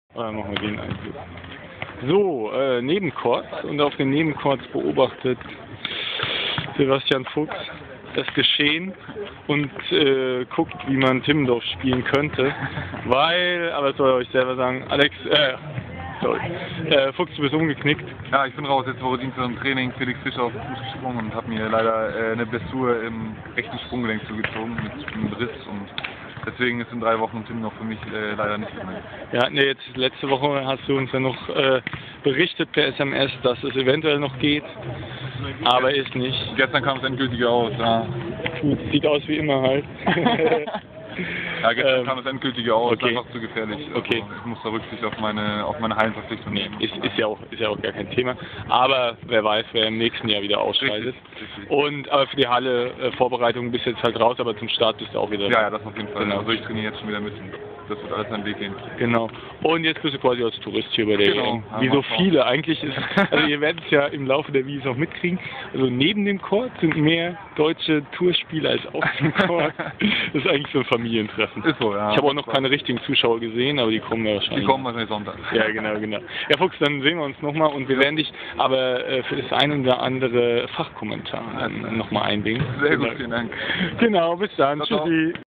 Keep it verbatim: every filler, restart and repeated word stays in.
Oder machen wir den Einfluss. So, äh, Nebencourts, und auf den Nebencourts beobachtet Sebastian Fuchs das Geschehen und äh, guckt, wie man Timmendorf spielen könnte, weil, aber das soll er euch selber sagen, Alex, äh, sorry, äh, Fuchs, du bist umgeknickt. Ja, ich bin raus, jetzt Woche Dienstag im Training, Felix Fischer auf den Fuß gesprungen und habe mir leider äh, eine Blessur im rechten Sprunggelenk zugezogen mit einem Riss, und deswegen ist in drei Wochen Timmendorf für mich äh, leider nicht drin. Ja, nee, jetzt letzte Woche hast du uns ja noch äh, berichtet per S M S, dass es eventuell noch geht, aber ist nicht. Gestern kam es endgültig aus, ja. Sieht aus wie immer halt. Ja, gestern ähm, kam das endgültige aus, okay. einfach zu gefährlich. Also Okay. ich muss da Rücksicht auf meine auf meine Hallenverpflichtung Nee, nehmen. ist, ist, ja auch, ist ja auch gar kein Thema. Aber wer weiß, wer im nächsten Jahr wieder ausscheidet. Richtig, richtig. Und aber für die Halle äh, Vorbereitung bist du jetzt halt raus, aber zum Start bist du auch wieder. Ja, ja, das auf jeden Fall. Genau. Also ich trainiere jetzt schon wieder mit. Das wird alles seinen Weg gehen. Genau. Und jetzt bist du quasi als Tourist hier bei der Genau. E M. Ja, Wie mal so schauen. viele. Eigentlich ist, also ihr werdet es ja im Laufe der Videos auch mitkriegen. Also neben dem Court sind mehr deutsche Tourspieler als auf dem Court. Das ist eigentlich so ein Familientreffen. Ist so, ja. Ich habe auch noch keine richtigen Zuschauer gesehen, aber die kommen ja wahrscheinlich. Die kommen wahrscheinlich Sonntag. Ja, genau, genau. Ja, Fuchs, dann sehen wir uns nochmal und wir werden dich aber äh, für das ein oder andere Fachkommentar nochmal einbringen. Sehr gut, vielen Dank. Genau, bis dann. Ciao, ciao. Tschüssi.